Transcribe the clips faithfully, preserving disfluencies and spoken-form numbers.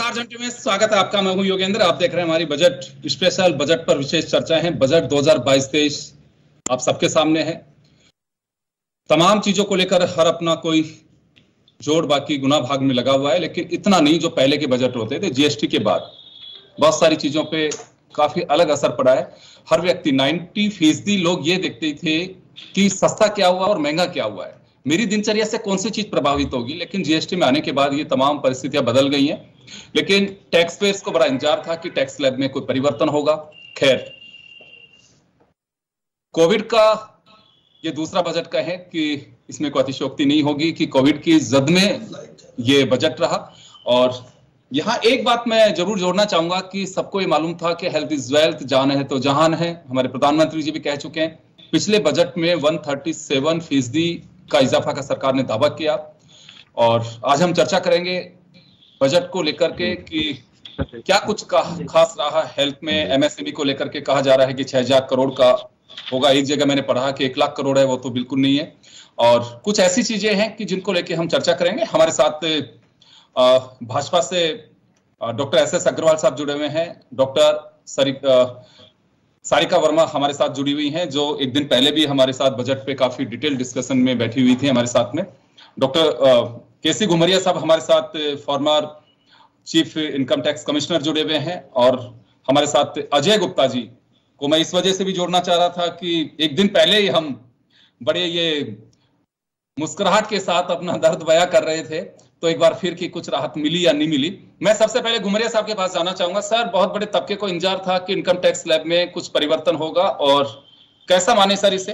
चार घंटे में स्वागत है आपका। मैं हूं योगेंद्र। आप देख रहे हैं हमारी बजट स्पेशल। बजट पर विशेष चर्चाएं हैं। बजट दो हज़ार बाईस तेईस आप सबके सामने है। तमाम चीजों को लेकर हर अपना कोई जोड़ बाकी गुना भाग में लगा हुआ है, लेकिन इतना नहीं जो पहले के बजट होते थे। जीएसटी के बाद बहुत सारी चीजों पे काफी अलग असर पड़ा है। हर व्यक्ति नब्बे फीसदी लोग ये देखते थे कि सस्ता क्या हुआ और महंगा क्या हुआ है, मेरी दिनचर्या से कौन सी चीज प्रभावित होगी। लेकिन जीएसटी में आने के बाद ये तमाम परिस्थितियां बदल गई हैं। लेकिन टैक्स पेयर्स को बड़ा इंतजार था कि टैक्स स्लैब में कोई परिवर्तन होगा। खैर, कोविड का ये दूसरा बजट का है कि इसमें कोई अतिशयोक्ति नहीं होगी कि कोविड की जद में ये बजट रहा। और यहां एक बात मैं जरूर जोड़ना चाहूंगा कि सबको ये मालूम था कि हेल्थ इज वेल्थ, जान है तो जहान है। हमारे प्रधानमंत्री जी भी कह चुके हैं। पिछले बजट में एक सौ सैंतीस फीसदी का इजाफा का सरकार ने दावा किया। और आज हम चर्चा करेंगे बजट को लेकर के कि क्या कुछ खास रहा हेल्थ में। एमएसएमई को लेकर के कहा जा रहा है कि छह हजार करोड़ का होगा। एक जगह मैंने पढ़ा कि एक लाख करोड़ है, वो तो बिल्कुल नहीं है। और कुछ ऐसी चीजें हैं कि जिनको लेके हम चर्चा करेंगे। हमारे साथ भाजपा से डॉक्टर एस एस अग्रवाल साहब जुड़े हुए हैं। डॉक्टर सारिका वर्मा हमारे साथ जुड़ी हुई हैं, जो एक दिन पहले भी हमारे साथ बजट पे काफी डिटेल डिस्कशन में बैठी हुई थी हमारे साथ में। डॉक्टर केसी घुमरिया साहब हमारे साथ former chief income tax commissioner जुड़े हुए हैं। और हमारे साथ अजय गुप्ता जी को मैं इस वजह से भी जोड़ना चाह रहा था कि एक दिन पहले ही हम बड़े ये मुस्कुराहट के साथ अपना दर्द बयां कर रहे थे, तो एक बार फिर कि कुछ राहत मिली या नहीं मिली। मैं सबसे पहले घुमरिया साहब के पास जाना चाहूंगा। सर, बहुत बड़े तबके को इंतजार था कि इनकम टैक्स स्लैब में कुछ परिवर्तन होगा, और कैसा माने सर इसे?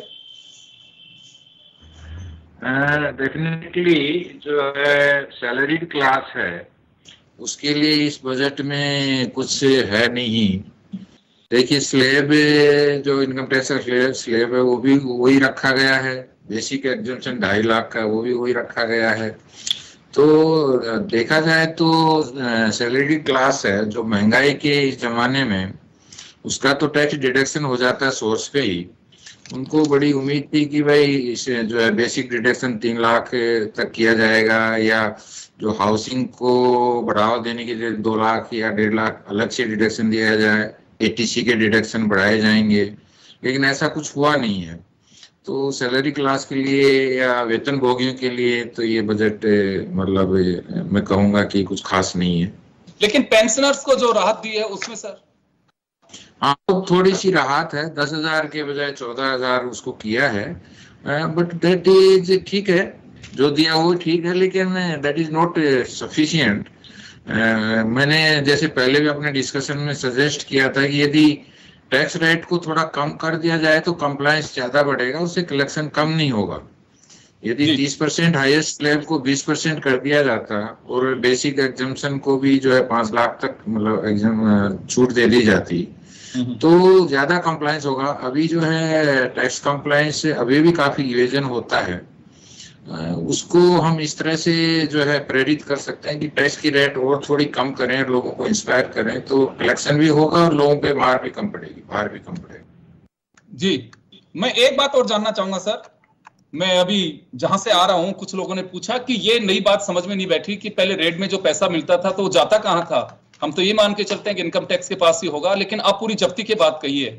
डेफिनेटली uh, जो है सैलरीड क्लास है उसके लिए इस बजट में कुछ है नहीं। देखिए, स्लैब जो इनकम टैक्स का स्लैब है वो भी वही रखा गया है। बेसिक एग्जम्पशन ढाई लाख का वो भी वही रखा गया है। तो देखा जाए तो सैलरी क्लास है जो महंगाई के इस जमाने में उसका तो टैक्स डिडक्शन हो जाता है सोर्स पे ही। उनको बड़ी उम्मीद थी कि भाई इसे जो है बेसिक डिडक्शन तीन लाख तक किया जाएगा, या जो हाउसिंग को बढ़ावा देने के लिए दो लाख या डेढ़ लाख अलग से डिडक्शन दिया जाए, एटीसी के डिडक्शन बढ़ाए जाएंगे। लेकिन ऐसा कुछ हुआ नहीं है। तो सैलरी क्लास के लिए या वेतन भोगियों के लिए तो ये बजट मतलब मैं कहूंगा कि कुछ खास नहीं है। लेकिन पेंशनर्स को जो राहत दी है उसमें सर हाँ, तो थोड़ी सी राहत है। दस हजार के बजाय चौदह हजार उसको किया है, बट दैट इज ठीक है। जो दिया वो ठीक है, लेकिन दैट इज नॉट सफिशिएंट। मैंने जैसे पहले भी अपने डिस्कशन में सजेस्ट किया था कि यदि टैक्स रेट को थोड़ा कम कर दिया जाए तो कंप्लायंस ज्यादा बढ़ेगा, उससे कलेक्शन कम नहीं होगा। यदि तीस परसेंट हाईएस्ट स्लैब को बीस परसेंट कर दिया जाता और बेसिक एग्जम्पशन को भी जो है पांच लाख तक मतलब एग्जाम छूट दे दी जाती तो ज्यादा कंप्लायंस होगा। अभी जो है टैक्स कंप्लायंस से अभी भी काफी इवेजन होता है। उसको हम इस तरह से जो है प्रेरित कर सकते हैं कि टैक्स की रेट और थोड़ी कम करें, लोगों को इंस्पायर करें, तो कलेक्शन भी होगा और लोगों पे मार भी कम पड़ेगी, भार भी कम पड़ेगा। जी, मैं एक बात और जानना चाहूंगा सर। मैं अभी जहां से आ रहा हूं, कुछ लोगों ने पूछा कि ये नई बात समझ में नहीं बैठी कि पहले रेट में जो पैसा मिलता था तो वो जाता कहां था। हम तो ये मान के चलते हैं कि इनकम टैक्स के पास ही होगा, लेकिन आप पूरी जब्ती की बात कहिए।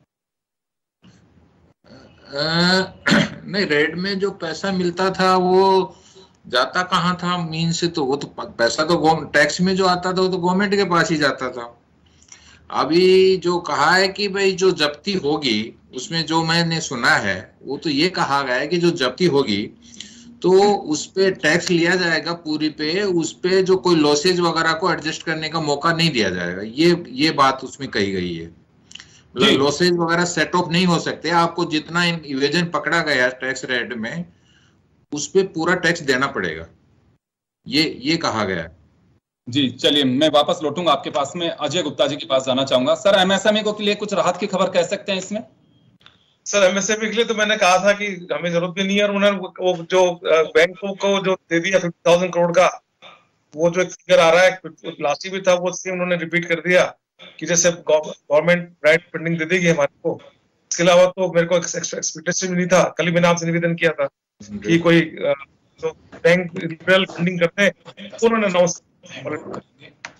नहीं, रेट में जो पैसा मिलता था वो जाता कहाँ था मीन से, तो वो तो पैसा तो टैक्स में जो आता था वो तो गवर्नमेंट के पास ही जाता था। अभी जो कहा है कि भाई जो जब्ती होगी उसमें जो मैंने सुना है वो तो ये कहा गया है कि जो जब्ती होगी तो उस पे टैक्स लिया जाएगा पूरी पे, उस पे जो कोई लॉसेज वगैरह को एडजस्ट करने का मौका नहीं दिया जाएगा। ये ये बात उसमें कही गई है। मतलब लॉसेज वगैरह सेट ऑफ नहीं हो सकते। आपको जितना इवेजन पकड़ा गया टैक्स रेट में उस पे पूरा टैक्स देना पड़ेगा, ये ये कहा गया है। जी, चलिए मैं वापस लौटूंगा आपके पास में। अजय गुप्ता जी के पास जाना चाहूंगा। सर, एमएसएमई को के लिए कुछ राहत की खबर कह सकते हैं इसमें? सर, एमएसएमई के लिए तो मैंने कहा था कि हमें जरूरत भी नहीं है, और उन्होंने वो जो बैंकों को जो दे दिया फिफ्टी थाउजेंड करोड़ का, वो जो एक फिगर आ रहा है लास्ट भी था, वो सेम उन्होंने रिपीट कर दिया कि जैसे गवर्नमेंट राइट फंडिंग दे देगी हमारे को। इसके अलावा तो मेरे को एक्सपेक्टेशन नहीं था। कल ही मैंने आपसे निवेदन किया था कि कोई जो बैंक लिबरल फंडिंग करते हैं तो उन्होंने अनाउंस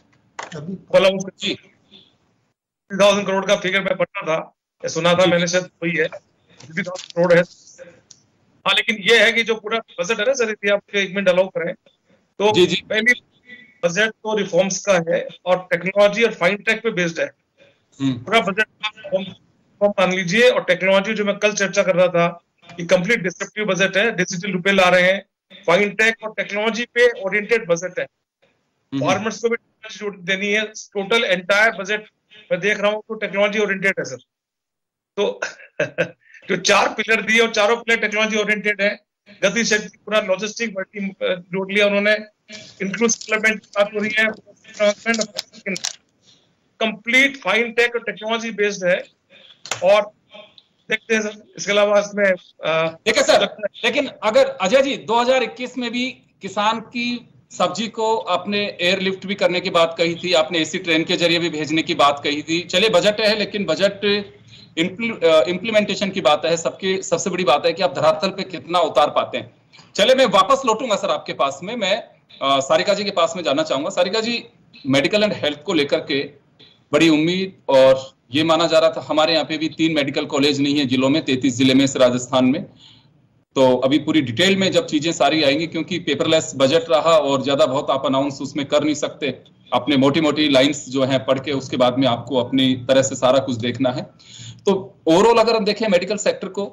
थ्री थाउजेंड करोड़ का फिगर मैं पढ़ा था, सुना था मैंने, शायद वही है, थ्री थाउजेंड करोड़ है। हाँ, लेकिन ये है कि जो पूरा बजट है ना सर, यदि आप एक मिनट अलाउ करें तो जी जी। पहली बजट तो रिफॉर्म्स का है और टेक्नोलॉजी और फाइनटेक पे बेस्ड है। पूरा बजट मान लीजिए, और टेक्नोलॉजी जो मैं कल चर्चा कर रहा था कि कंप्लीट डिस्ट्रप्टिव बजट है, डिजिटल रुपए ला रहे हैं, फाइनटेक और टेक्नोलॉजी पे ओरिएंटेड बजट है। फार्मर्स को भी टेक्नोलॉजी देनी है। टोटल एंटायर बजट मैं देख रहा हूँ तो टेक्नोलॉजी ओरिएंटेड है सर। तो जो चार पिलर दिए और चारों पिलर टेक्नोलॉजी ओरिएंटेड है। गति शक्ति, पूरा लॉजिस्टिक जोड़ लिया उन्होंने, इंक्लूसिव डेवलपमेंट की बात हो रही है, कंप्लीट फाइनटेक और टेक्नोलॉजी बेस्ड है। और देखते हैं सर, इसके अलावा इसमें देखिए सर, लेकिन अगर अजय जी दो हज़ार इक्कीस में भी किसान की सब्जी को आपने एयरलिफ्ट भी करने की बात कही थी, आपने एसी ट्रेन के जरिए भी भेजने की बात कही थी। चलिए बजट है, लेकिन बजट इम्प्लीमेंटेशन की बात है। सबकी सबसे बड़ी बात है कि आप धरातल पे कितना उतार पाते हैं। चले मैं वापस लौटूंगा सर आपके पास में, मैं आ, सारिका जी के पास में जाना चाहूंगा। Sarika ji, medical and health को लेकर के बड़ी उम्मीद, और ये माना जा रहा था हमारे यहाँ पे भी तीन मेडिकल कॉलेज नहीं है जिलों में, तैंतीस जिले में से राजस्थान में। तो अभी पूरी डिटेल में जब चीजें सारी आएंगी, क्योंकि पेपरलेस बजट रहा और ज्यादा बहुत आप अनाउंस उसमें कर नहीं सकते, अपने मोटी मोटी लाइंस जो हैं पढ़ के उसके बाद में आपको अपनी तरह से सारा कुछ देखना है। तो ओवरऑल अगर हम देखें मेडिकल सेक्टर को,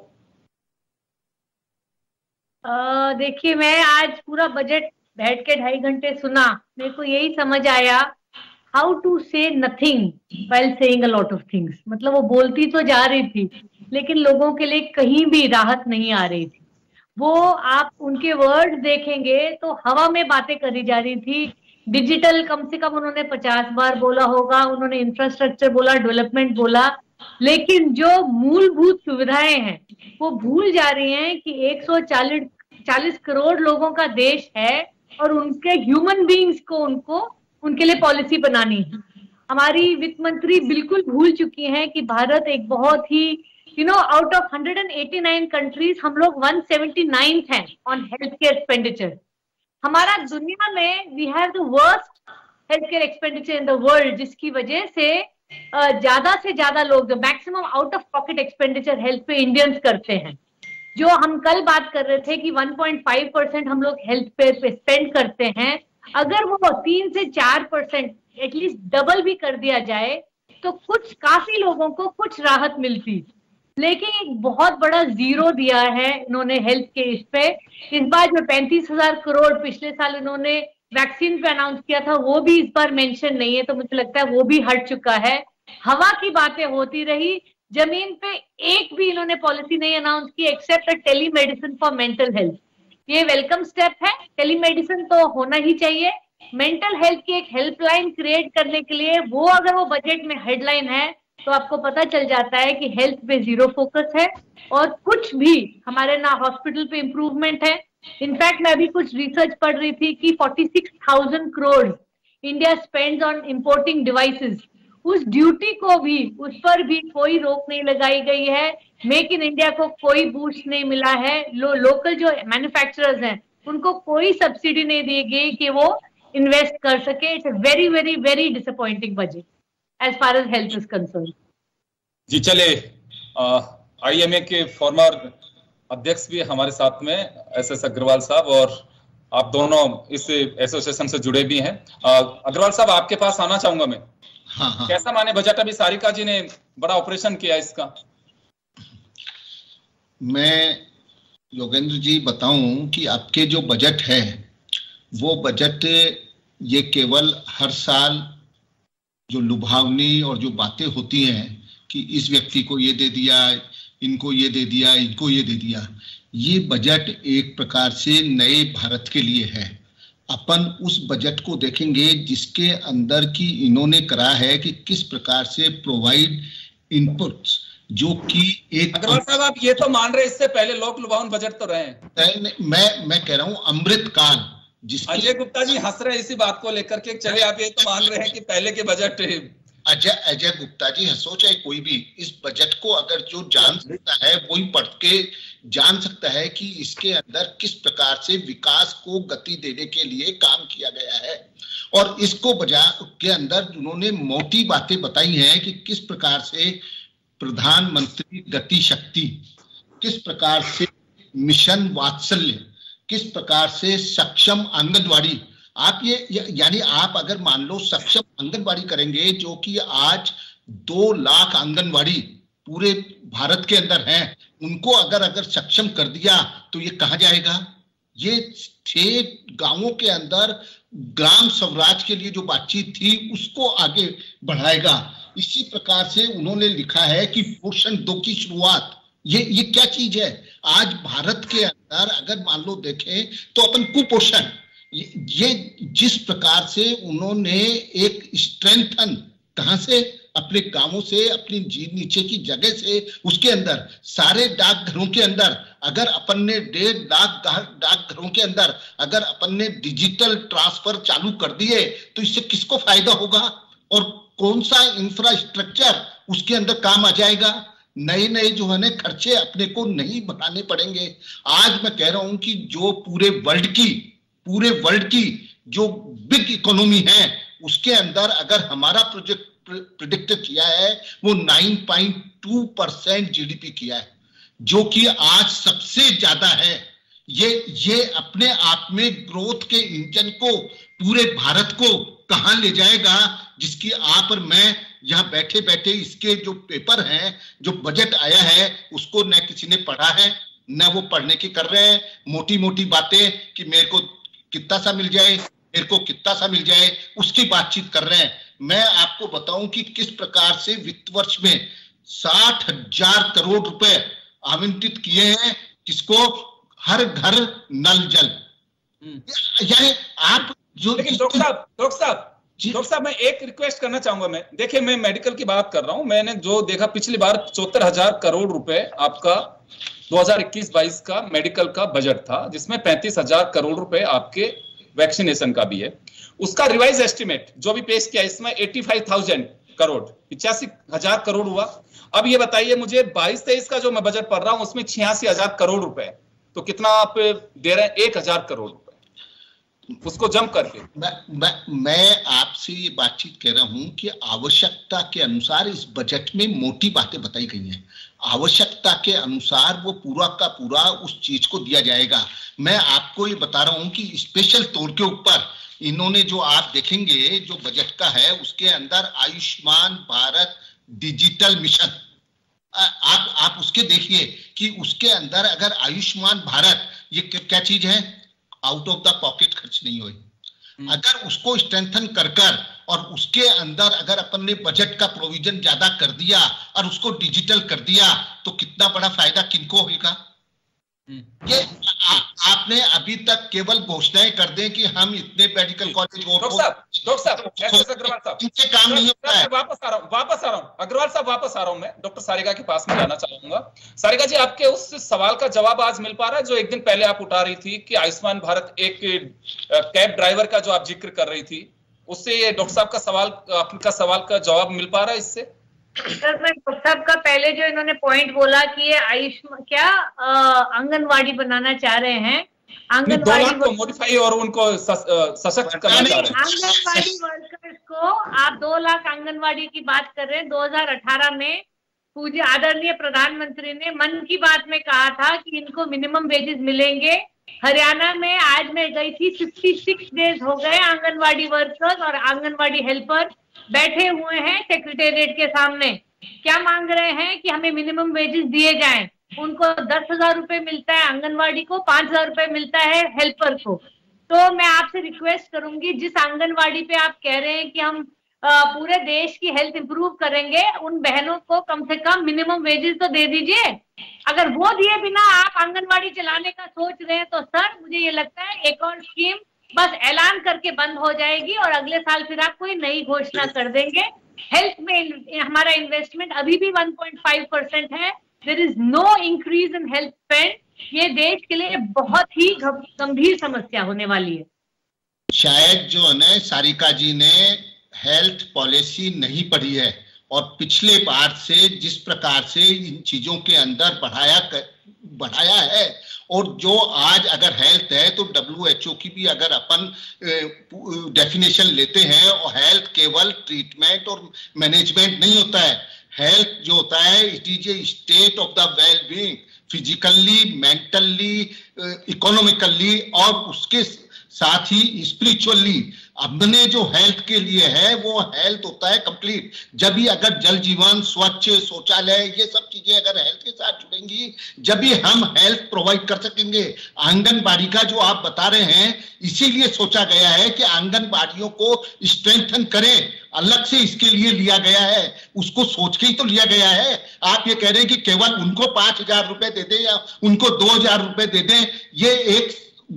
देखिए मैं आज पूरा बजट बैठ के ढाई घंटे सुना, मेरे को यही समझ आया how to say nothing while saying a lot of things. मतलब वो बोलती तो जा रही थी, लेकिन लोगों के लिए कहीं भी राहत नहीं आ रही थी। वो आप उनके वर्ड देखेंगे तो हवा में बातें करी जा रही थी। डिजिटल कम से कम उन्होंने पचास बार बोला होगा, उन्होंने इंफ्रास्ट्रक्चर बोला, डेवलपमेंट बोला, लेकिन जो मूलभूत सुविधाएं हैं वो भूल जा रही हैं कि एक सौ चालीस करोड़ लोगों का देश है और उनके ह्यूमन बीइंग्स को उनको उनके लिए पॉलिसी बनानी है। हमारी वित्त मंत्री बिल्कुल भूल चुकी हैं कि भारत एक बहुत ही यू नो आउट ऑफ एक सौ नवासी कंट्रीज हम लोग एक सौ उन्यासी हैं ऑन हेल्थ केयर एक्सपेंडिचर। हमारा दुनिया में we have the worst health care expenditure in the world, जिसकी वजह से ज्यादा से ज्यादा लोग, the maximum out of pocket expenditure health पे इंडियंस करते हैं। जो हम कल बात कर रहे थे कि एक पॉइंट पाँच परसेंट हम लोग हेल्थ पे स्पेंड करते हैं, अगर वो तीन से चार परसेंट एटलीस्ट डबल भी कर दिया जाए तो कुछ काफी लोगों को कुछ राहत मिलती। लेकिन एक बहुत बड़ा जीरो दिया है इन्होंने हेल्थ के इस पे। इस बार जो पैंतीस हजार करोड़ पिछले साल इन्होंने वैक्सीन पे अनाउंस किया था वो भी इस बार मेंशन नहीं है, तो मुझे लगता है वो भी हट चुका है। हवा की बातें होती रही, जमीन पे एक भी इन्होंने पॉलिसी नहीं अनाउंस की except tele medicine for mental health. ये वेलकम स्टेप है, टेलीमेडिसिन तो होना ही चाहिए। मेंटल हेल्थ की एक हेल्पलाइन क्रिएट करने के लिए वो अगर वो बजट में हेडलाइन है तो आपको पता चल जाता है कि हेल्थ पे जीरो फोकस है और कुछ भी हमारे ना हॉस्पिटल पे इम्प्रूवमेंट है। इनफैक्ट मैं अभी कुछ रिसर्च पढ़ रही थी कि छियालीस हज़ार crore India spends on importing devices. उस ड्यूटी को भी, उस पर भी कोई रोक नहीं लगाई गई है। मेक इन इंडिया को कोई बूस्ट नहीं मिला है। लो, लोकल जो मैन्युफैक्चरर्स हैं उनको कोई सब्सिडी नहीं दी गई कि वो इन्वेस्ट कर सके। It's a very very very disappointing budget as far as health is concern. जी चले, आईएमए के फॉर्मर अध्यक्ष भी हमारे साथ में एस एस अग्रवाल साहब, और आप दोनों इस एसोसिएशन से जुड़े भी हैं। अग्रवाल साहब, आपके पास आना चाहूंगा मैं। हाँ, हाँ। कैसा माने बजट? अभी सारिका जी ने बड़ा ऑपरेशन किया इसका। मैं योगेंद्र जी बताऊं कि आपके जो बजट है वो बजट ये केवल हर साल जो लुभावनी और जो बातें होती हैं कि इस व्यक्ति को ये दे दिया, इनको ये दे दिया, इनको ये दे दिया, ये बजट एक प्रकार से नए भारत के लिए है। अपन उस बजट को देखेंगे जिसके अंदर की इन्होंने करा है कि किस प्रकार से प्रोवाइड इनपुट्स, जो कि एक अग्रवाल साहब आप ये तो मान रहे इससे पहले लोक लुभावन बजट तो रहे हैं। मैं मैं कह रहा हूं अमृत काल, जिसकी अजय गुप्ता जी हंस रहे हैं इसी बात को लेकर के। चले आप ये तो मान रहे हैं कि पहले के बजट। अजय अजय गुप्ता जी हंसो चाहे कोई भी, इस बजट को अगर जो जान सकता है वही पढ़ के जान सकता है कि इसके अंदर किस प्रकार से विकास को गति देने के लिए काम किया गया है। और इसको बजा के अंदर उन्होंने मोटी बातें बताई हैं कि किस प्रकार से प्रधानमंत्री गति शक्ति, किस प्रकार से मिशन वात्सल्य, किस प्रकार से सक्षम आंगनवाड़ी। आप ये यानी आप अगर मान लो सक्षम आंगनवाड़ी करेंगे, जो कि आज दो लाख आंगनवाड़ी पूरे भारत के अंदर हैं, उनको अगर अगर सक्षम कर दिया तो ये कहाँ जाएगा? ये छह गांवों के अंदर ग्राम स्वराज के लिए जो बातचीत थी उसको आगे बढ़ाएगा। इसी प्रकार से उन्होंने लिखा है कि पोषण दो की शुरुआत, ये ये क्या चीज है? आज भारत के अंदर अगर मान लो देखें तो अपन कुपोषण, ये, ये जिस प्रकार से उन्होंने एक स्ट्रेंथन, कहां से? अपने गांवों से, अपनी जी नीचे की जगह से, उसके अंदर सारे डाकघरों के अंदर अगर अपन ने डेढ़ लाख डाकघरों के अंदर अगर अपन ने डिजिटल ट्रांसफर चालू कर दिए तो इससे किसको फायदा होगा और कौन सा इंफ्रास्ट्रक्चर उसके अंदर काम आ जाएगा? नए नए जो है ना खर्चे अपने को नहीं बढ़ाने पड़ेंगे। आज मैं कह रहा हूं कि जो पूरे वर्ल्ड की पूरे वर्ल्ड की जो बिग इकोनॉमी है उसके अंदर अगर हमारा प्रोजेक्ट प्रिडिक्ट किया है वो नौ पॉइंट दो परसेंट जीडीपी किया है, जो कि आज सबसे ज्यादा है। ये ये अपने आप में ग्रोथ के इंजन को पूरे भारत को कहां ले जाएगा, जिसकी आप और मैं यहां बैठे बैठे इसके जो पेपर हैं, जो बजट आया है, उसको न किसी ने पढ़ा है न वो पढ़ने की कर रहे हैं। मोटी मोटी बातें कि मेरे को कितना सा मिल जाए, मेरे को कितना सा मिल जाए, उसकी बातचीत कर रहे हैं। मैं आपको बताऊं कि किस प्रकार से वित्त वर्ष में साठ हजार करोड़ रुपए आवंटित किए हैं, किसको? हर घर नल जल। यानी आप जो लेकिन डॉक्टर साहब डॉक्टर साहब डॉक्टर साहब मैं एक रिक्वेस्ट करना चाहूंगा। मैं देखिए, मैं मेडिकल की बात कर रहा हूं। मैंने जो देखा पिछली बार चौहत्तर हजार करोड़ रुपए आपका दो हज़ार इक्कीस बाईस का मेडिकल का बजट था, जिसमें पैंतीस हजार करोड़ रुपए आपके वैक्सीनेशन का भी है। उसका रिवाइज एस्टिमेट जो भी पेश किया इसमें पचासी हज़ार करोड़ पिचासी हजार करोड़ हुआ। अब ये बताइए मुझे बाईस तेईस का जो मैं बजट पढ़ रहा हूं उसमें छियासी हजार करोड़ रुपए, तो कितना आप दे रहे हैं? एक हजार करोड़ रुपए उसको जम करके। मैं मैं मैं आपसे ये बातचीत कह रहा हूं कि आवश्यकता के अनुसार इस बजट में मोटी बातें बताई गई हैं। आवश्यकता के अनुसार वो पूरा का पूरा उस चीज को दिया जाएगा। मैं आपको ये बता रहा हूं कि स्पेशल तौर के ऊपर इन्होंने जो आप देखेंगे जो बजट का है उसके अंदर आयुष्मान भारत डिजिटल मिशन, आप आप उसके देखिए कि उसके अंदर अगर आयुष्मान भारत ये क्या चीज है? आउट ऑफ द पॉकेट खर्च नहीं हुई। अगर उसको स्ट्रेंथन कर कर और उसके अंदर अगर अपन ने बजट का प्रोविजन ज्यादा कर दिया और उसको डिजिटल कर दिया तो कितना बड़ा फायदा किनको होगा? ये आ, आपने अभी तक केवल घोषणाएं कर दें कि हम इतने मेडिकल कॉलेज डॉक्टर साहब डॉक्टर साहब अग्रवाल साहब इनसे काम नहीं होता है। वापस आ रहा हूँ वापस आ रहा हूँ अग्रवाल साहब वापस आ रहा हूँ मैं डॉक्टर सारिका के पास में जाना चाहूंगा। सारिका जी, आपके उस सवाल का जवाब आज मिल पा रहा है जो एक दिन पहले आप उठा रही थी कि आयुष्मान भारत एक कैब ड्राइवर का जो आप जिक्र कर रही थी, उससे ये डॉक्टर साहब का सवाल आपका सवाल का जवाब मिल पा रहा है इससे? सर, मैं डॉक्टर साहब का पहले जो इन्होंने पॉइंट बोला कि ये आयुष्मान क्या आंगनवाड़ी बनाना चाह रहे हैं, आंगनवाड़ी को मॉडिफाई और उनको सशक्त करना चाह रहे हैं। आंगनवाड़ी वर्कर्स को आप दो लाख आंगनवाड़ी की बात कर रहे हैं। दो हज़ार अठारह में पूज्य आदरणीय प्रधानमंत्री ने मन की बात में कहा था कि इनको मिनिमम वेजेस मिलेंगे। हरियाणा में आज मैं गई थी, छप्पन डेज हो गए आंगनवाड़ी वर्कर्स और आंगनवाड़ी हेल्पर बैठे हुए हैं सेक्रेटेरिएट के सामने। क्या मांग रहे हैं कि हमें मिनिमम वेजेस दिए जाएं। उनको दस हजार रुपए मिलता है आंगनवाड़ी को, पांच हजार रुपए मिलता है हेल्पर को। तो मैं आपसे रिक्वेस्ट करूंगी, जिस आंगनवाड़ी पे आप कह रहे हैं कि हम आ, पूरे देश की हेल्थ इंप्रूव करेंगे, उन बहनों को कम से कम मिनिमम वेजेस तो दे दीजिए। अगर वो दिए बिना आप आंगनवाड़ी चलाने का सोच रहे हैं तो सर मुझे ये लगता है एक और स्कीम बस ऐलान करके बंद हो जाएगी और अगले साल फिर आप कोई नई घोषणा कर देंगे। हेल्थ में हमारा इन्वेस्टमेंट अभी भी वन पॉइंट फाइव परसेंट है। There is no increase in health spend. ये देश के लिए बहुत ही गंभीर समस्या होने वाली है। शायद जो है ना सारिका जी ने हेल्थ पॉलिसी नहीं पढ़ी है और पिछले बार से जिस प्रकार से इन चीजों के अंदर बढ़ाया कर, बढ़ाया है। और जो आज अगर हेल्थ है तो डब्ल्यू एच ओ की भी अगर अपन डेफिनेशन लेते हैं, और हेल्थ केवल ट्रीटमेंट और मैनेजमेंट नहीं होता है। हेल्थ जो होता है it is a state of the well being, physically, mentally, economically और उसके साथ ही स्पिरिचुअली। हमने जो हेल्थ के लिए है वो हेल्थ होता है कंप्लीट। जब भी अगर जल जीवन, स्वच्छ शौचालय, ये सब चीजें अगर हेल्थ के साथ जुड़ेंगी, जब भी हम हेल्थ प्रोवाइड कर सकेंगे। आंगनबाड़ी का जो आप बता रहे हैं, इसीलिए सोचा गया है कि आंगनबाड़ियों को स्ट्रेंथन करें, अलग से इसके लिए लिया गया है, उसको सोच के ही तो लिया गया है। आप ये कह रहे हैं कि केवल उनको पांच हजार रुपए दे दें या उनको दो हजार रुपए दे दें, ये एक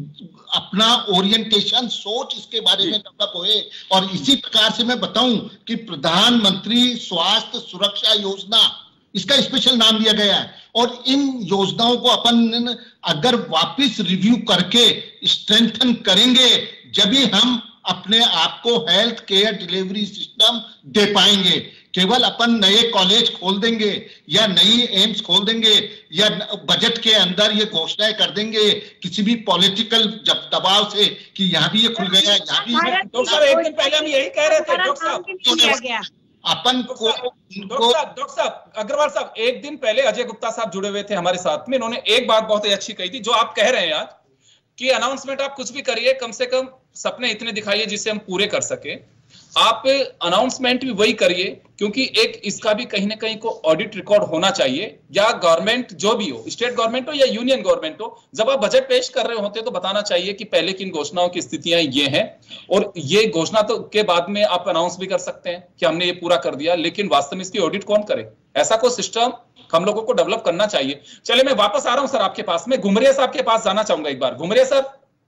अपना ओरिएंटेशन, सोच इसके बारे में डेवलप होए। और इसी प्रकार से मैं बताऊं कि प्रधानमंत्री स्वास्थ्य सुरक्षा योजना, इसका स्पेशल नाम दिया गया है। और इन योजनाओं को अपन अगर वापस रिव्यू करके स्ट्रेंथन करेंगे, जब भी हम अपने आप को हेल्थ केयर डिलीवरी सिस्टम दे पाएंगे। केवल अपन नए कॉलेज खोल देंगे या नई एम्स खोल देंगे या बजट के अंदर ये घोषणाएं कर देंगे किसी भी पॉलिटिकल दबाव से कि यहाँ भी ये खुल गया, यहाँ भी। डॉक्टर साहब एक दिन पहले हम यही कह रहे थे, डॉक्टर साहब अपन को डॉक्टर साहब डॉक्टर साहब अग्रवाल साहब, एक दिन पहले अजय गुप्ता साहब जुड़े हुए थे हमारे साथ में। इन्होंने एक बात बहुत ही अच्छी कही थी, जो आप कह रहे हैं आज कि अनाउंसमेंट आप कुछ भी करिए, कम से कम सपने इतने दिखाइए जिससे हम पूरे कर सके। आप अनाउंसमेंट भी वही करिए, क्योंकि एक इसका भी कहीं ना कहीं को ऑडिट रिकॉर्ड होना चाहिए। या गवर्नमेंट जो भी हो, स्टेट गवर्नमेंट हो या यूनियन गवर्नमेंट हो, जब आप बजट पेश कर रहे होते तो बताना चाहिए कि पहले किन घोषणाओं की स्थितियां ये हैं, और ये घोषणा तो के बाद में आप अनाउंस भी कर सकते हैं कि हमने ये पूरा कर दिया, लेकिन वास्तव में इसकी ऑडिट कौन करे? ऐसा कोई सिस्टम हम लोगों को डेवलप करना चाहिए। चलिए मैं वापस आ रहा हूं सर आपके पास में, घुमरिया साहब के पास जाना चाहूंगा एक बार। घुमरिया सर,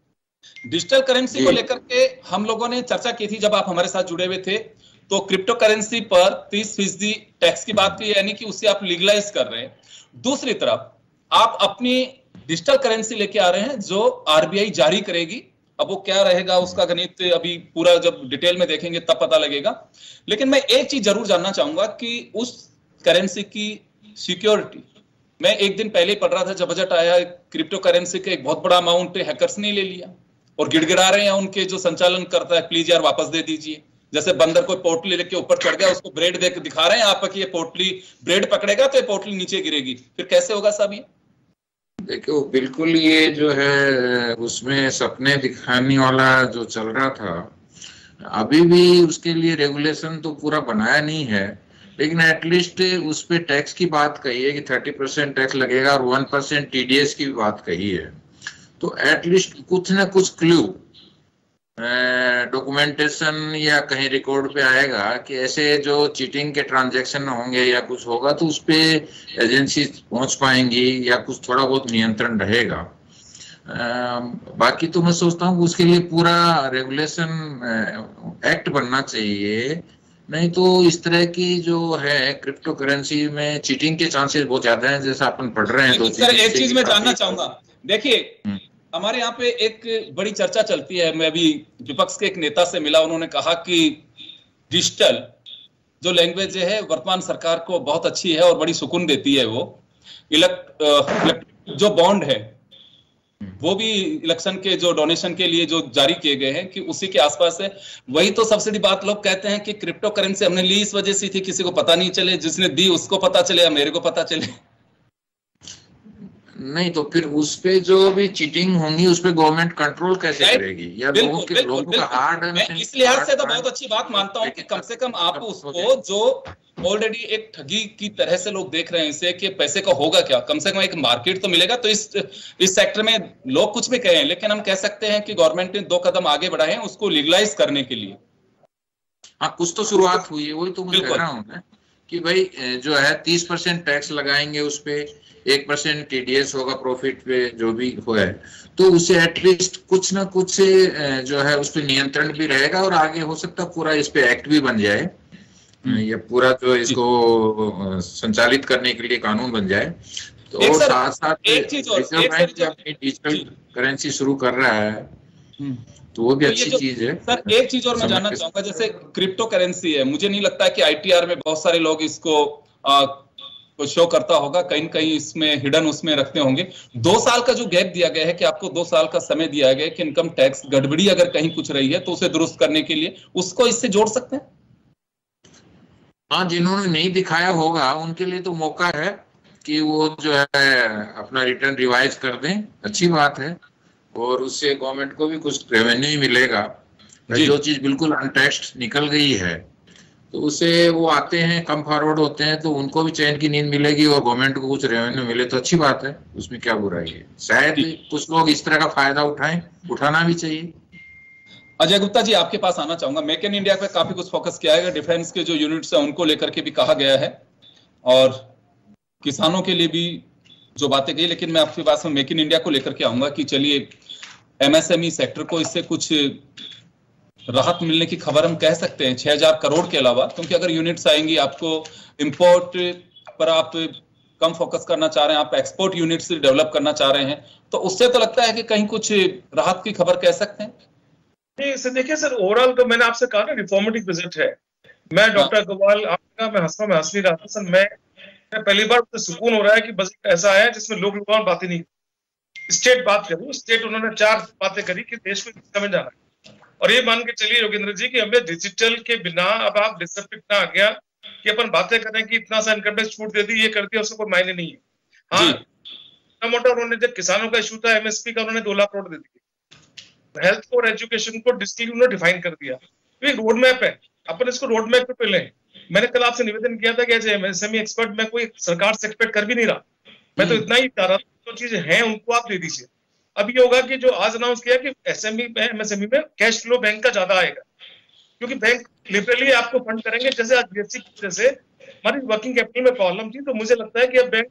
डिजिटल करेंसी को लेकर के हम लोगों ने चर्चा की थी जब आप हमारे साथ जुड़े हुए थे, तो क्रिप्टो करेंसी पर तीस फीसदी टैक्स की बात की, यानी कि उससे आप लीगलाइज कर रहे हैं। दूसरी तरफ आप अपनी डिजिटल करेंसी लेके आ रहे हैं जो आरबीआई जारी करेगी। अब वो क्या रहेगा उसका गणित अभी पूरा जब डिटेल में देखेंगे तब पता लगेगा। लेकिन मैं एक चीज जरूर जानना चाहूंगा कि उस करेंसी की सिक्योरिटी, मैं एक दिन पहले ही पढ़ रहा था जब बजट आया, क्रिप्टो करेंसी का एक बहुत बड़ा अमाउंट हैकर्स ने ले लिया और गिड़गिड़ा रहे हैं उनके जो संचालन करता है, प्लीज यार वापस दे दीजिए। जैसे बंदर कोई पोटली लेके ऊपर चढ़ गया, उसको ब्रेड देख दिखा रहे हैं आप कि ये पोटली ब्रेड पकड़ेगा तो ये पोटली नीचे गिरेगी, फिर कैसे होगा साहब ये? देखो बिल्कुल ये जो है उसमें सपने दिखाने वाला जो चल रहा था, अभी भी उसके लिए रेगुलेशन तो पूरा बनाया नहीं है, लेकिन एटलीस्ट उस पे टैक्स की बात कही है कि थर्टी परसेंट टैक्स लगेगा और वन परसेंट टीडीएस की भी बात कही है। तो एटलीस्ट कुछ ना कुछ क्लू डॉक्यूमेंटेशन या कहीं रिकॉर्ड पे आएगा कि ऐसे जो चीटिंग के ट्रांजैक्शन होंगे या कुछ होगा तो उस पे एजेंसी पहुंच पाएंगी या कुछ थोड़ा बहुत नियंत्रण रहेगा। आ, बाकी तो मैं सोचता हूँ उसके लिए पूरा रेगुलेशन एक्ट बनना चाहिए, नहीं तो इस तरह की जो है क्रिप्टो करेंसी में चीटिंग के चांसेस बहुत ज्यादा हैं, जैसा अपन पढ़ रहे हैं। तो सर एक चीज मैं जानना चाहूंगा, देखिए हमारे यहाँ पे एक बड़ी चर्चा चलती है, मैं अभी विपक्ष के एक नेता से मिला, उन्होंने कहा कि डिजिटल जो लैंग्वेज है वर्तमान सरकार को बहुत अच्छी है और बड़ी सुकून देती है। वो इलेक्ट जो बॉन्ड है वो भी इलेक्शन के जो डोनेशन के लिए जो जारी किए गए हैं कि उसी के आसपास है। वही तो सब्सिडी बात लोग कहते हैं कि क्रिप्टो करेंसी हमने ली इस वजह से थी किसी को पता नहीं चले, जिसने दी उसको पता चले या मेरे को पता चले। नहीं तो फिर उस पे जो भी चीटिंग होंगी उस पे गवर्नमेंट कंट्रोल कैसे करेगी? या लोगों के लोगों का हार्ड, मैं इस लिहाज से तो बहुत अच्छी बात मानता हूं कि कम से कम आप उसको जो ऑलरेडी एक ठगी की तरह से लोग देख रहे हैं इसे कि पैसे का होगा क्या, कम से कम एक मार्केट तो मिलेगा। तो इस इस सेक्टर में लोग कुछ भी कहें, लेकिन हम कह सकते हैं कि गवर्नमेंट ने दो कदम आगे बढ़ाए हैं उसको लीगलाइज करने के लिए। हाँ कुछ तो शुरुआत हुई है, वही तो मैं कह रहा हूँ कि भाई जो है तीस परसेंट टैक्स लगाएंगे उस पे, एक परसेंट टीडीएस होगा प्रॉफिट पे जो भी हो है, तो उसे एटलीस्ट कुछ ना कुछ जो है उस पर नियंत्रण भी रहेगा और आगे हो सकता पूरा इस पे एक्ट भी बन जाए या पूरा जो इसको संचालित करने के लिए कानून बन जाए। तो और साथ साथ रिजर्व बैंक अपनी डिजिटल करेंसी शुरू कर रहा है तो वो भी अच्छी चीज है। सर एक चीज और मैं जानना चाहूंगा, जैसे क्रिप्टो करेंसी है, मुझे नहीं लगता कि आईटीआर में बहुत सारे लोग इसको को शो करता होगा, कहीं कहीं इसमें हिडन उसमें रखते होंगे। दो साल का जो गैप दिया गया है कि आपको दो साल का समय दिया गया है कि इनकम टैक्स गड़बड़ी अगर कहीं कुछ रही है तो उसे दुरुस्त करने के लिए, उसको इससे जोड़ सकते हैं? हाँ, जिन्होंने नहीं दिखाया होगा उनके लिए तो मौका है कि वो जो है अपना रिटर्न रिवाइज कर दें, अच्छी बात है, और उससे गवर्नमेंट को भी कुछ रेवेन्यू मिलेगा। जो चीज बिल्कुल अनटैक्स्ड निकल गई है तो उसे वो आते हैं, कम फॉरवर्ड होते हैं, तो उनको भी चैन की नींद मिलेगी और गवर्नमेंट को कुछ रेवेन्यू मिले तो अच्छी बात है, उसमें क्या बुराई है। शायद कुछ लोग इस तरह का फायदा उठाएं, उठाना भी चाहिए। अजय गुप्ता जी, आपके पास आना चाहूंगा। मेक इन इंडिया पे काफी कुछ फोकस किया है, डिफेंस के जो यूनिट्स हैं उनको लेकर के भी कहा गया है और किसानों के लिए भी जो बातें कही, लेकिन मैं आपके पास में मेक इन इंडिया को लेकर के आऊंगा कि चलिए एमएसएमई सेक्टर को इससे कुछ राहत मिलने की खबर हम कह सकते हैं छह हजार करोड़ के अलावा, क्योंकि अगर यूनिट्स आएंगी, आपको इंपोर्ट पर आप कम फोकस करना चाह रहे हैं, आप एक्सपोर्ट यूनिट्स डेवलप करना चाह रहे हैं, तो उससे तो लगता है कि कहीं कुछ राहत की खबर कह सकते हैं। नहीं सर, देखिए सर, ओवरऑल तो मैंने आपसे कहा ना रिफॉर्मेटिव बजट है। मैं डॉक्टर अग्रवाल आपका मैं हंसना मैं हंस नहीं रहा था सर। मैं, मैं पहली बार मुझे सुकून हो रहा है कि बजट ऐसा आया जिसमें लोग लोग बातें नहीं, स्टेट बात करूं, स्टेट उन्होंने चार बातें करी कि देश को समझ जाना है। और ये मान के चलिए योगेंद्र जी कि हमें डिजिटल के बिना अब आप डिसप्ट इतना आ गया कि अपन बातें करें कि इतना सा इनकम टैक्स छूट दे दी, ये कर दिया, उसका कोई मायने नहीं है। हाँ, मोटा उन्होंने जब किसानों का इशू था एमएसपी का, उन्होंने दो लाख करोड़ दे दिए। हेल्थ और एजुकेशन को डिजिटली उन्होंने डिफाइन कर दिया। तो ये रोड मैप है, अपन इसको रोड मैप पे लें। मैंने कल आपसे निवेदन किया था कि एज एमएसएमई एक्सपर्ट मैं कोई सरकार से एक्सपेक्ट कर भी नहीं रहा, मैं तो इतना ही चाह रहा था जो चीजें हैं उनको आप दे दीजिए। अब ये होगा कि जो आज अनाउंस किया कि एसएमई में एमएसएमई में कैश फ्लो बैंक का ज्यादा आएगा, क्योंकि बैंक लिटरली आपको फंड करेंगे। जैसे आज बीएससी की वजह से हमारी वर्किंग कैपिटल में प्रॉब्लम थी, तो मुझे लगता है कि अब बैंक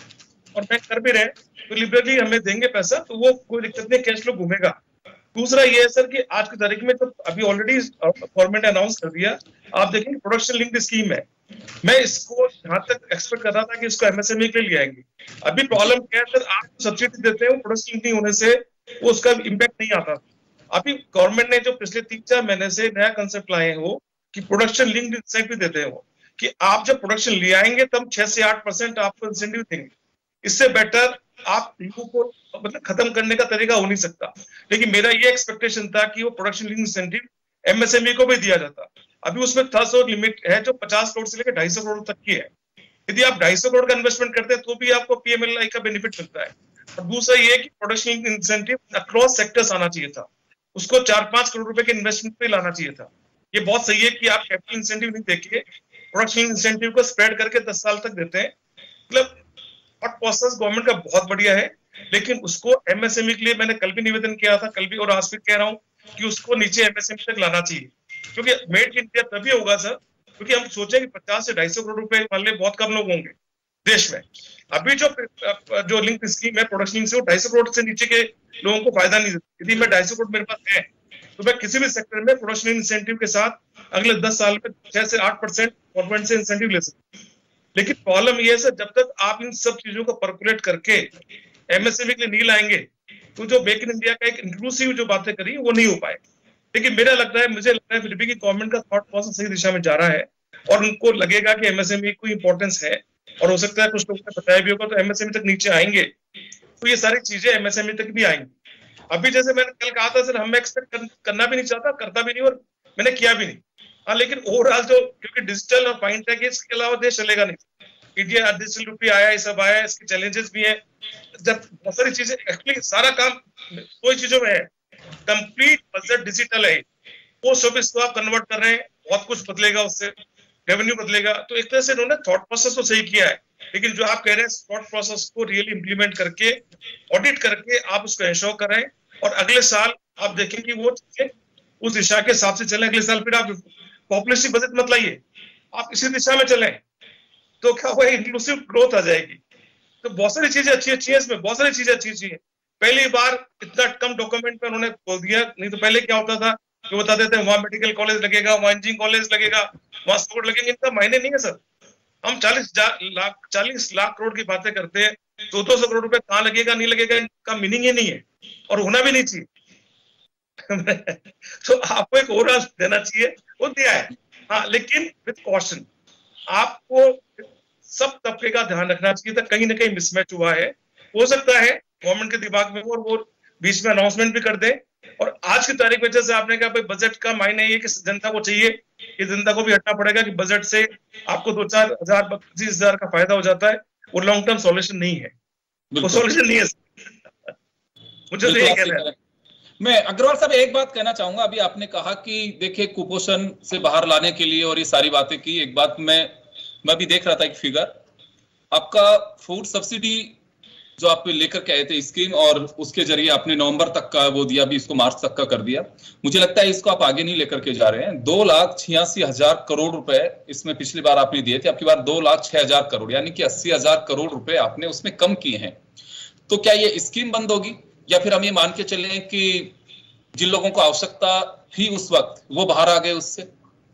और बैंक कर भी रहे तो लिबरली हमें देंगे पैसा, तो वो कोई दिक्कत नहीं, कैश फ्लो घूमेगा। दूसरा ये है सर कि आज की तारीख में तो अभी ऑलरेडी गवर्नमेंट ने अनाउंस कर दिया, आप देखेंगे प्रोडक्शन लिंक्ड स्कीम है। मैं इसको जहां तक एक्सपेक्ट कर रहा था कि इसको एमएसएमई के लिए ले आएंगे। अभी प्रॉब्लम क्या है सर, आप सब्सिडी देते हैं वो प्रोडक्शन लिंक नहीं होने से वो उसका इम्पैक्ट नहीं आता। अभी गवर्नमेंट ने जो पिछले तीन चार महीने से नया कंसेप्ट लाए हो कि प्रोडक्शन लिंक्ड इंसेंटिव देते हैं, वो कि आप जब प्रोडक्शन ले आएंगे तब छह से आठ परसेंट आपको इंसेंटिव देंगे। इससे बेटर आप इनको को मतलब खत्म करने का तरीका हो नहीं सकता। लेकिन मेरा ये एक्सपेक्टेशन था कि वो प्रोडक्शन लिंक्ड इंसेंटिव एमएसएमई को भी दिया जाता। अभी उसमें थ्रेशोल्ड लिमिट है जो पचास करोड़ से लेकर ढाई सौ करोड़ तक की है। यदि आप ढाई सौ करोड़ का इन्वेस्टमेंट करते हैं तो भी आपको पीएमएलआई का बेनिफिट मिलता है। और दूसरा ये कि प्रोडक्शन इंसेंटिव अक्रॉस सेक्टर्स आना चाहिए था, उसको चार पांच करोड़ रुपए के इन्वेस्टमेंट पे लाना चाहिए था। ये बहुत सही है कि आप कैपिटल इंसेंटिव नहीं देके प्रोडक्शन इंसेंटिव को स्प्रेड करके दस साल तक देते हैं। मतलब थॉट प्रोसेस गवर्नमेंट का बहुत बढ़िया है, लेकिन उसको एमएसएमई के लिए मैंने कल भी निवेदन किया था, कल भी और आज भी कह रहा हूँ कि उसको नीचे एमएसएमई तक लाना चाहिए। क्योंकि मेड इन इंडिया तभी होगा सर, क्योंकि हम सोचे कि पचास से ढाई सौ करोड़ रुपए वाले बहुत कम लोग होंगे देश में। अभी जो जो लिंक स्कीम है प्रोडक्शन से, वो ढाई सौ करोड़ से नीचे के लोगों को फायदा नहीं देती। यदि मैं ढाई सौ करोड़ मेरे पास है तो मैं किसी भी सेक्टर में प्रोडक्शन इंसेंटिव के साथ अगले दस साल में छह से आठ परसेंट गवर्नमेंट से इंसेंटिव ले सकते हैं। लेकिन प्रॉब्लम ये है सर, जब तक आप इन सब चीजों को परकुलेट करके एमएसएमई के लिए नहीं लाएंगे तो जो मेक इन इंडिया का एक इंक्लूसिव जो बातें करी वो नहीं हो पाए। लेकिन मेरा लगता है मुझे लगता है फिर भी कि गवर्नमेंट का थॉट प्रोसेस सही दिशा में जा रहा है और उनको लगेगा कि एमएसएमई को इंपॉर्टेंस है। और हो सकता है कुछ लोगों ने बताया भी होगा तो एमएसएमई तक नीचे आएंगे तो ये सारी चीजें एमएसएमई तक भी आएंगी। अभी जैसे मैंने कल कहा था सर, हम एक्सपेक्ट कर, करना भी नहीं चाहता, करता भी नहीं और मैंने किया भी नहीं। हाँ, लेकिन ओवरऑल जो क्योंकि डिजिटल और फाइनटेक इसके अलावा देश चलेगा नहीं। इंडिया डिजिटल रूपी आया, ये सब आया, इसके चैलेंजेस भी हैं। जब बहुत सारी चीजें एक्चुअली सारा काम दो चीजों में है, कंप्लीट बजट डिजिटल है, पोस्ट ऑफिस को आप कन्वर्ट कर रहे हैं, बहुत कुछ बदलेगा, उससे रेवेन्यू बदलेगा। तो एक तरह से उन्होंने थॉट प्रोसेस तो सही किया है, लेकिन जो आप कह रहे हैं थॉट प्रोसेस को रियली इंप्लीमेंट करके ऑडिट करके आप उसको इंश्योर करें और अगले साल आप देखें कि वो चीजें उस दिशा के हिसाब से चलें। अगले साल फिर आप पॉपुलेशन बजट मत लाइए, आप इसी दिशा में चलें तो क्या हुआ, इंक्लूसिव ग्रोथ आ जाएगी। तो बहुत सारी चीजें अच्छी अच्छी है इसमें, बहुत सारी चीजें अच्छी अच्छी है। पहली बार इतना कम डॉक्यूमेंट में उन्होंने बोल दिया, नहीं तो पहले क्या होता था कि बता देते हैं वहां मेडिकल कॉलेज लगेगा, वहां इंजीनियरिंग कॉलेज लगेगा, वहां स्पोर्ट लगेंगे। इनका मायने नहीं है सर। हम चालीस लाख चालीस लाख करोड़ की बातें करते हैं, दो दो सौ करोड़ रुपए कहाँ लगेगा नहीं लगेगा इनका मीनिंग ही नहीं है और होना भी नहीं चाहिए। तो आपको एक ओवरऑल देना चाहिए, वो दिया है। हाँ, लेकिन विद कॉशन आपको सब तबके का ध्यान रखना चाहिए था, कहीं ना कहीं मिसमैच हुआ है। हो सकता है गवर्नमेंट के दिमाग में, और वो बीच में अनाउंसमेंट भी कर दे। और आज की तारीख में जैसे आपने कहा भाई बजट का मायने ये कि जनता को चाहिए कि जनता को भी हटना पड़ेगा कि बजट से आपको दो चार हजार पच्चीस हजार का फायदा हो जाता है, वो लॉन्ग टर्म सॉल्यूशन नहीं है, वो सॉल्यूशन नहीं है। मुझे तो ये कहना है। मैं अग्रवाल साहब एक बात कहना चाहूंगा, अभी आपने कहा कि देखिए कुपोषण से बाहर लाने के लिए और ये सारी बातें की, एक बात मैं मैं भी देख रहा था एक फिगर, आपका फूड सब्सिडी जो आप लेकर के आए थे स्कीम, और उसके जरिए आपने नवंबर तक का वो दिया, अभी इसको मार्च तक का कर दिया। मुझे लगता है इसको आप आगे नहीं लेकर के जा रहे हैं। दो लाख छियासी हजार करोड़ रुपए इसमें पिछली बार आपने दिए थे, आपकी बार दो लाख छह हजार करोड़, यानी कि अस्सी हजार करोड़ रुपए आपने उसमें कम किए हैं। तो क्या ये स्कीम बंद होगी, या फिर हम ये मान के चलें कि जिन लोगों को आवश्यकता थी उस वक्त वो बाहर आ गए उससे?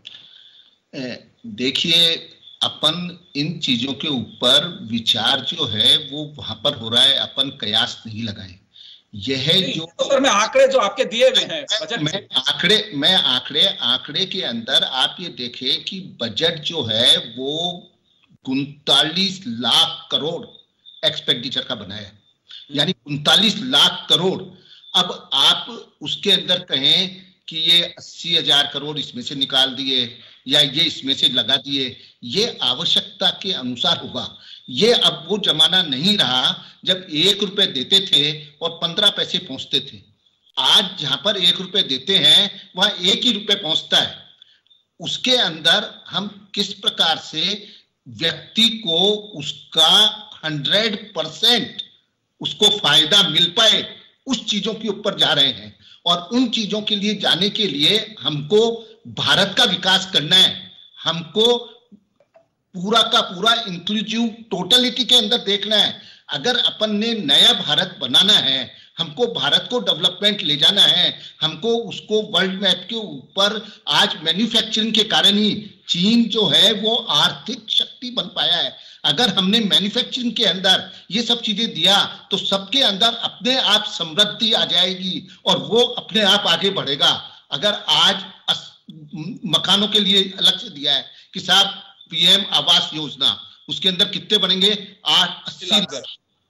देखिए, अपन इन चीजों के ऊपर विचार जो है वो वहां पर हो रहा है, अपन कयास नहीं लगाए। यह जो तो सर मैं आंकड़े जो आपके दिए हुए हैं बजट मैं आंकड़े मैं आंकड़े आंकड़े के अंदर आप ये देखें कि बजट जो है वो उनतालीस लाख करोड़ एक्सपेंडिचर का बना है, यानी उनतालीस लाख करोड़। अब आप उसके अंदर कहें कि ये अस्सी हजार करोड़ इसमें से निकाल दिए या ये इसमें से लगा दिए, ये आवश्यकता के अनुसार होगा। ये अब वो जमाना नहीं रहा जब एक रुपए देते थे और पंद्रह पैसे पहुंचते थे। आज जहां पर एक रुपए देते हैं वहां एक ही रुपए पहुंचता है। उसके अंदर हम किस प्रकार से व्यक्ति को उसका हंड्रेड परसेंट उसको फायदा मिल पाए, उस चीजों के ऊपर जा रहे हैं। और उन चीजों के लिए जाने के लिए हमको भारत का विकास करना है, हमको पूरा का पूरा इंक्लूसिव टोटलिटी के अंदर देखना है। अगर अपन ने नया भारत बनाना है, हमको भारत को डेवलपमेंट ले जाना है, हमको उसको वर्ल्ड मैप के ऊपर, आज मैन्युफैक्चरिंग के कारण ही चीन जो है वो आर्थिक शक्ति बन पाया है। अगर हमने मैन्युफैक्चरिंग के अंदर ये सब चीजें दिया तो सबके अंदर अपने आप समृद्धि आ जाएगी और वो अपने आप आगे बढ़ेगा। अगर आज मकानों के लिए अलग से दिया है कि साहब पीएम आवास योजना, उसके अंदर कितने बनेंगे? आठ अस्सी लाख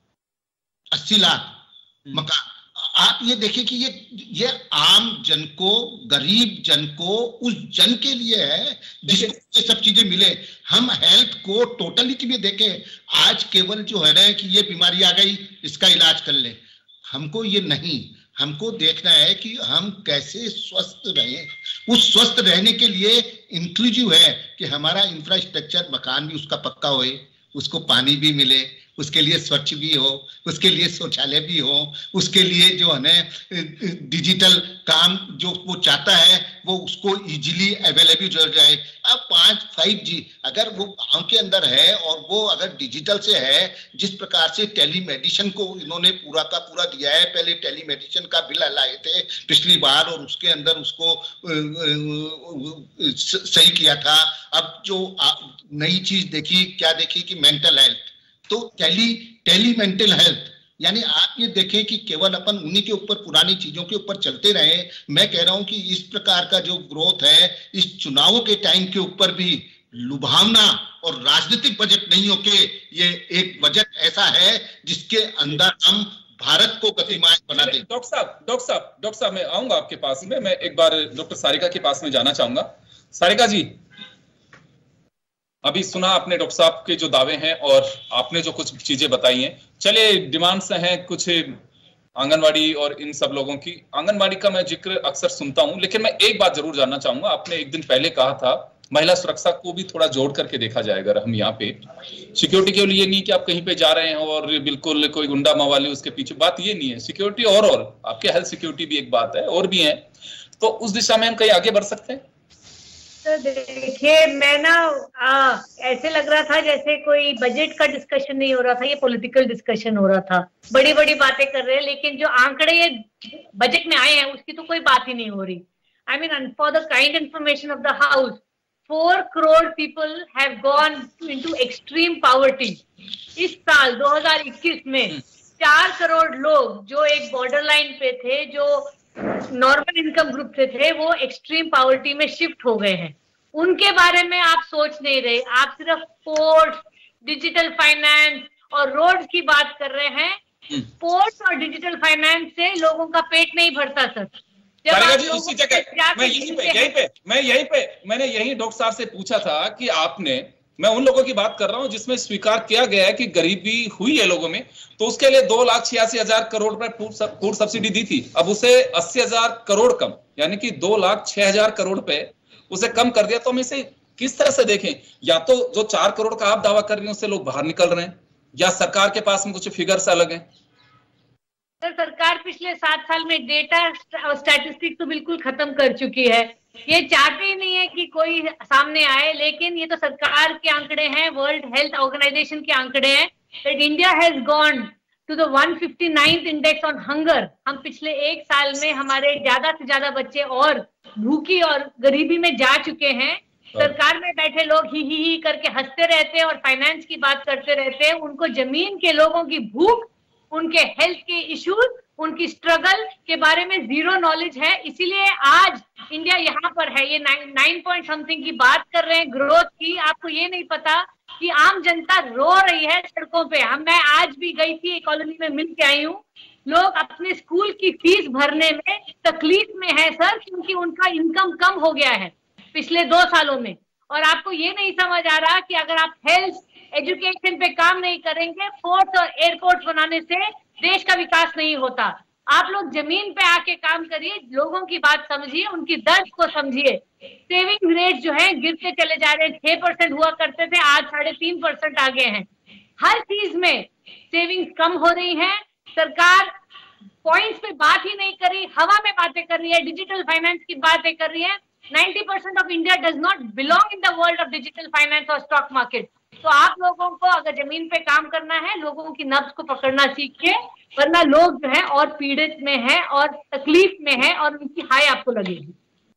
अस्सी लाख मकान। आप ये देखिए कि ये ये आम जन को, गरीब जन को, उस जन के लिए है जिसको ये सब चीजें मिले। हम हेल्थ को टोटलिटी में देखें, आज केवल जो है ना कि ये बीमारी आ गई इसका इलाज कर ले, हमको ये नहीं, हमको देखना है कि हम कैसे स्वस्थ रहें। उस स्वस्थ रहने के लिए इंक्लूसिव है कि हमारा इंफ्रास्ट्रक्चर, मकान भी उसका पक्का होए, उसको पानी भी मिले, उसके लिए स्वच्छ भी हो, उसके लिए शौचालय भी हो, उसके लिए जो है ना डिजिटल काम जो वो चाहता है वो उसको इजीली अवेलेबल हो जाए। अब पांच फाइव जी अगर वो गांव के अंदर है और वो अगर डिजिटल से है, जिस प्रकार से टेलीमेडिसिन को इन्होंने पूरा का पूरा दिया है, पहले टेलीमेडिसिन का बिल लाए थे पिछली बार और उसके अंदर उसको सही किया था। अब जो नई चीज देखी, क्या देखी कि मेंटल हेल्थ, तो टेली टेली मेंटल हेल्थ, यानी आप ये देखें कि केवल अपन उन्हीं के ऊपर, पुरानी चीजों के ऊपर चलते रहे। मैं कह रहा हूं कि इस प्रकार का जो ग्रोथ है, इस चुनावों के टाइम के ऊपर भी लुभावना और राजनीतिक बजट नहीं होके ये एक बजट ऐसा है जिसके अंदर हम भारत को गतिमान बना दें। डॉक्टर साहब डॉक्टर साहब डॉक्टर साहब मैं आऊंगा आपके पास में, मैं एक बार डॉक्टर सारिका के पास में जाना चाहूंगा। सारिका जी, अभी सुना आपने डॉक्टर साहब के जो दावे हैं और आपने जो कुछ चीजें बताई हैं। चलिए, डिमांड्स हैं कुछ आंगनवाड़ी और इन सब लोगों की। आंगनवाड़ी का मैं जिक्र अक्सर सुनता हूं, लेकिन मैं एक बात जरूर जानना चाहूंगा। आपने एक दिन पहले कहा था महिला सुरक्षा को भी थोड़ा जोड़ करके देखा जाए। अगर हम यहाँ पे सिक्योरिटी के लिए नहीं कि आप कहीं पे जा रहे हैं और बिल्कुल कोई गुंडा मवाली उसके पीछे, बात ये नहीं है। सिक्योरिटी और और आपके हेल्थ सिक्योरिटी भी एक बात है, और भी है, तो उस दिशा में हम कहीं आगे बढ़ सकते हैं। तो देखिए, मैं ना आ, ऐसे लग रहा था जैसे कोई बजट का डिस्कशन नहीं हो रहा था, ये पॉलिटिकल डिस्कशन हो रहा था। बड़ी बड़ी बातें कर रहे हैं, लेकिन जो आंकड़े ये बजट में आए हैं उसकी तो कोई बात ही नहीं हो रही। I mean, for the kind information of the house, four crore people have gone into extreme poverty. इस साल दो हज़ार इक्कीस में चार करोड़ लोग जो एक बॉर्डर लाइन पे थे, जो नॉर्मल इनकम ग्रुप से थे, वो एक्सट्रीम पॉवर्टी में शिफ्ट हो गए हैं। उनके बारे में आप सोच नहीं रहे, आप सिर्फ पोर्ट्स, डिजिटल फाइनेंस और रोड्स की बात कर रहे हैं। स्पोर्ट्स और डिजिटल फाइनेंस से लोगों का पेट नहीं भरता सर। जी इसी जगह मैं यहीं पे यहीं पे मैं यहीं पे मैंने यही डॉक्टर साहब से पूछा था कि आपने, मैं उन लोगों की बात कर रहा हूं जिसमें स्वीकार किया गया है कि गरीबी हुई है लोगों में, तो उसके लिए दो लाख छियासी हजार करोड़ रुपए फूड सब्सिडी दी थी। अब उसे अस्सी हजार करोड़ कम, यानी कि दो लाख छह हजार करोड़ पे उसे कम कर दिया। तो हम इसे किस तरह से देखें? या तो जो चार करोड़ का आप दावा कर रहे हैं उससे लोग बाहर निकल रहे हैं, या सरकार के पास में कुछ फिगर्स अलग हैं। सर सरकार पिछले सात साल में डेटा और स्टैटिस्टिक तो बिल्कुल खत्म कर चुकी है। ये चाहते ही नहीं है कि कोई सामने आए, लेकिन ये तो सरकार के आंकड़े हैं, वर्ल्ड हेल्थ ऑर्गेनाइजेशन के आंकड़े हैं that India has gone to the one hundred fifty-ninth index on hunger. हम पिछले एक साल में हमारे ज्यादा से ज्यादा बच्चे और भूखी और गरीबी में जा चुके हैं। सरकार में बैठे लोग ही ही ही करके हंसते रहते हैं और फाइनेंस की बात करते रहते हैं। उनको जमीन के लोगों की भूख, उनके हेल्थ के इश्यूज, उनकी स्ट्रगल के बारे में जीरो नॉलेज है। इसीलिए आज इंडिया यहाँ पर है। ये नाइन नाइन पॉइंट समथिंग की बात कर रहे हैं ग्रोथ की। आपको ये नहीं पता कि आम जनता रो रही है सड़कों पे। हम मैं आज भी गई थी, एक कॉलोनी में मिल के आई हूँ। लोग अपने स्कूल की फीस भरने में तकलीफ में है सर, क्योंकि उनका इनकम कम हो गया है पिछले दो सालों में। और आपको ये नहीं समझ आ रहा कि अगर आप हेल्थ एजुकेशन पे काम नहीं करेंगे, पोर्ट और एयरपोर्ट बनाने से देश का विकास नहीं होता। आप लोग जमीन पे आके काम करिए, लोगों की बात समझिए, उनकी दर्द को समझिए। सेविंग रेट जो है गिरते चले जा रहे हैं। छह परसेंट हुआ करते थे, आज साढ़े तीन परसेंट आ गए हैं। हर चीज में सेविंग्स कम हो रही है। सरकार पॉइंट्स पे बात ही नहीं कर रही, हवा में बातें कर रही है, डिजिटल फाइनेंस की बातें कर रही है। ninety percent of India does not belong in the world of digital finance or stock market। तो आप लोगों को अगर जमीन पे काम करना है, लोगों की नब्ज को पकड़ना सीखिए, वरना लोग जो है और पीड़ित में है और तकलीफ में है और उनकी हाय आपको लगेगी।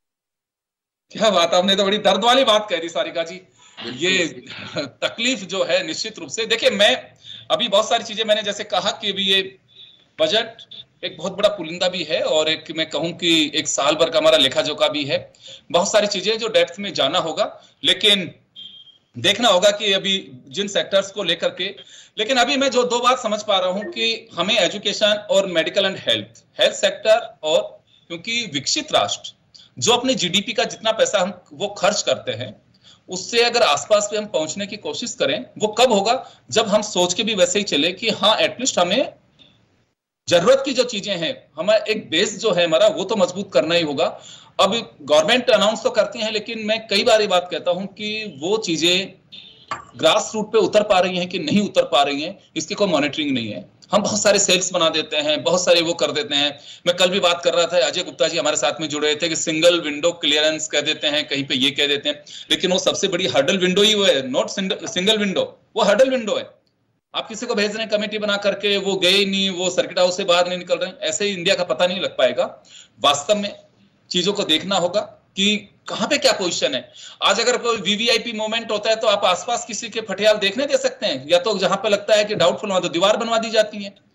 क्या बात, आपने तो बड़ी दर्द वाली बात कह दी सारिका जी। ये तकलीफ जो है निश्चित रूप से, देखिए मैं अभी बहुत सारी चीजें मैंने जैसे कहा कि अभी ये बजट एक बहुत बड़ा पुलिंदा भी है और एक मैं कहूं कि एक साल भर का हमारा लेखा जोखा भी है। बहुत सारी चीजें जो डेप्थ में जाना होगा, लेकिन देखना होगा कि अभी जिन सेक्टर्स को लेकर के, लेकिन अभी मैं जो दो बात समझ पा रहा हूं कि हमें एजुकेशन और medical and health health sector, और क्योंकि विकसित राष्ट्र जो अपने जीडीपी का जितना पैसा हम वो खर्च करते हैं, उससे अगर आसपास पे हम पहुंचने की कोशिश करें, वो कब होगा? जब हम सोच के भी वैसे ही चले कि हाँ एटलीस्ट हमें जरूरत की जो चीजें हैं, हमारा एक बेस जो है हमारा, वो तो मजबूत करना ही होगा। अब गवर्नमेंट अनाउंस तो करती है, लेकिन मैं कई बार ये बात कहता हूं कि वो चीजें ग्रास रूट पे उतर पा रही हैं कि नहीं उतर पा रही हैं, इसकी कोई मॉनिटरिंग नहीं है। हम बहुत सारे सेल्स बना देते हैं, बहुत सारे वो कर देते हैं। मैं कल भी बात कर रहा था, अजय गुप्ता जी हमारे साथ में जुड़े थे कि सिंगल विंडो क्लियरेंस कह देते हैं, कहीं पे ये कह देते हैं, लेकिन वो सबसे बड़ी हर्डल विंडो ही वो है, नॉट सिंगल विंडो, वो हर्डल विंडो है। आप किसी को भेज रहे हैं कमेटी बना करके, वो गए ही नहीं, वो सर्किट हाउस से बाहर नहीं निकल रहे हैं, ऐसे ही इंडिया का पता नहीं लग पाएगा। वास्तव में चीजों को देखना होगा कि कहां पे क्या पोजीशन है। आज अगर कोई वीवीआईपी मोमेंट होता है तो आप आसपास किसी के फटियाल देखने दे सकते हैं, या तो जहां पे लगता है कि डाउटफुल वहां तो दीवार बनवा दी जाती है।